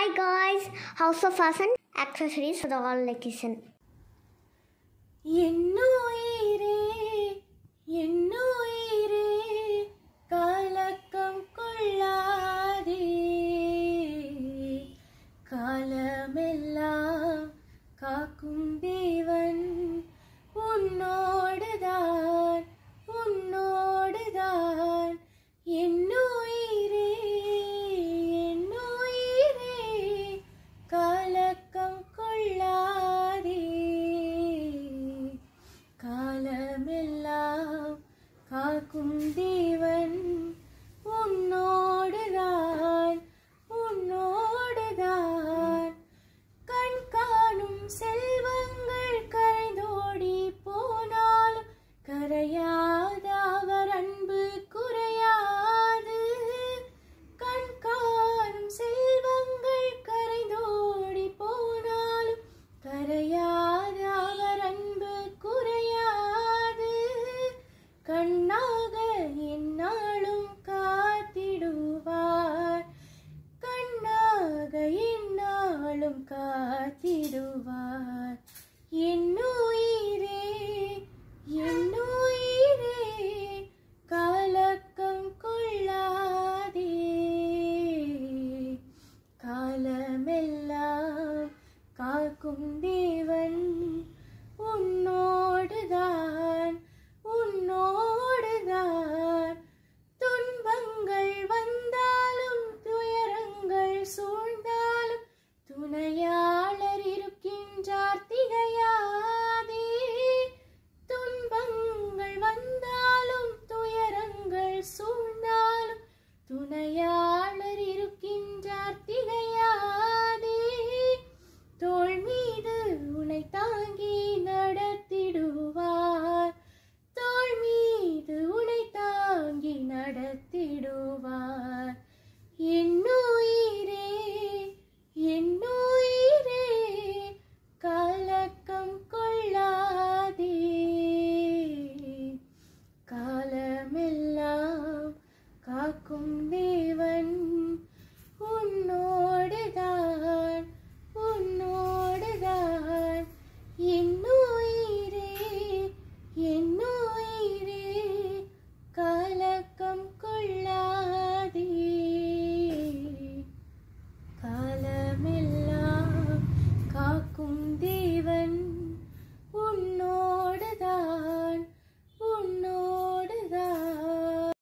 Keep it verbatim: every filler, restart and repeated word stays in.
Hi guys, House of Fashion accessories for the all location. என்னுயிரே என்னுயிரே கலக்கம் கொள்ளாதே காலமெல்லாம் காக்கும் தேவன் உன்னோடுதான் உன்னோடுதான் என்னுயிரே என்னுயிரே கலக்கம் கொள்ளாதே காலமெல்லாம் காக்கும் தேவன் உன்னோடுதான் உன்னோடுதான் கண் காணும் செல்வங்கள் கரைந்தோடி போனாலும் கரையாத அவர் அன்பு குறையாது கண் காணும் செல்வங்கள் கரைந்தோடி போனாலும் கரையாத அவர் அன்பு குறையாது கண்ணாக என்னாலும் காத்திடுவார் கண்ணாக என்னாலும் காத்திடுவார்.